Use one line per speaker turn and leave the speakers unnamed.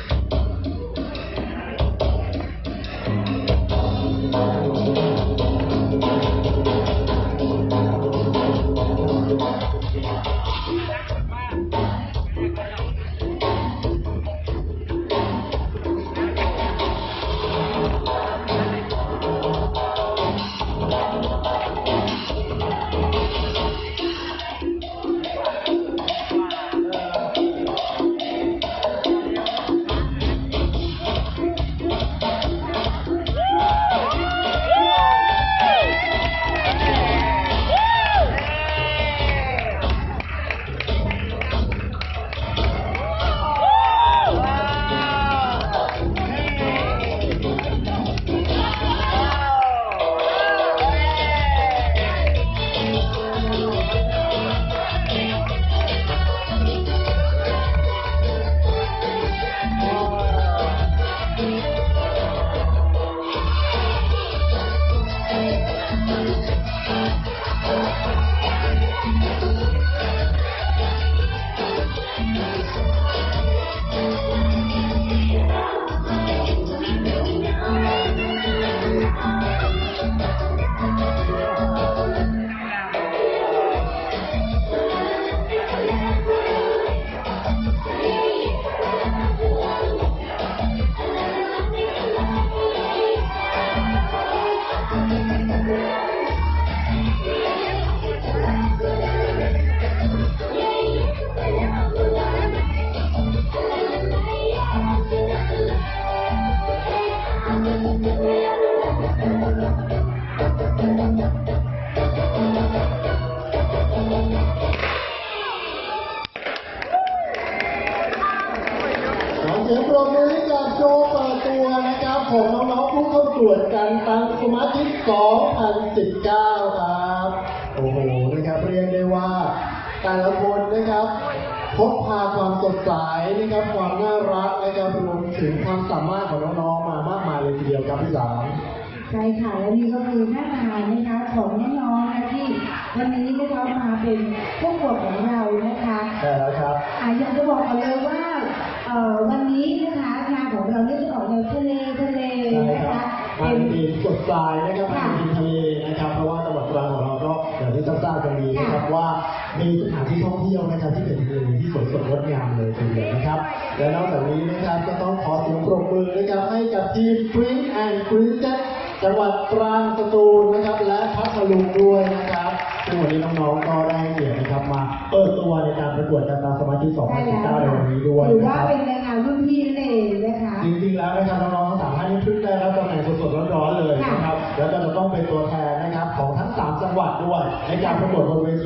เสียงปรบมือให้กับโชว์เปิดตัวนะครับของน้องๆผู้เข้าตรวจการตั้งสมาธิ2019ครับโอ้โหนะครับเรียกได้ว่าแต่ละคนนะครับพกพาความสดใสนะครับความน่ารักนะครับรวมถึงความสามารถของน้องๆมามากมายเลยทีเดียวครับพี่สาม
ใช่ค่ะและนี่ก็คือหน้าตานะคะของน้องๆนะที่วันนี้นะคะมาเป็นผู้ประกวดของเรานะคะ
ใช่แล้วครับ
อยากจะบอกกันเลยว่าวันนี้นะคะงานของเราเนี่ยจะออกแนวทะเลนะคะ
เป็นทีสดใสนะครับเป็นทีทะเลนะครับเพราะว่าจังหวัดตรังของเราก็อย่างที่ทราบกันดีนะครับว่ามีสถานที่ท่องเที่ยวนะครับที่เป็นทะเลที่สวยสดงดงามเลยทีเดียวนะครับและนอกจากนี้นะครับก็ต้องขอเสียงปรบมือนะครับให้กับทีม Prince and Princess จังหวัดตรังสตูลนะครับและพัทลุงด้วยนะครับซึ่งวันนี้น้องๆก็ได้เกียรตินะครับมาเปิดตัวในการประกวดการตั้งสมาธิ2019ในวันนี้ด้วย
ถือว่าเป็นงานรุ่นพี่นั่นเองนะคะ
จริงๆแล้วนะครับน้องๆทั้ง3ท่านนี้เพิ่งได้รับตำแหน่งสดๆร้อนๆเลยนะครับแล้วก็จะต้องเป็นตัวแทนนะครับของทั้ง3จังหวัดด้วยในการประกวดบนเวที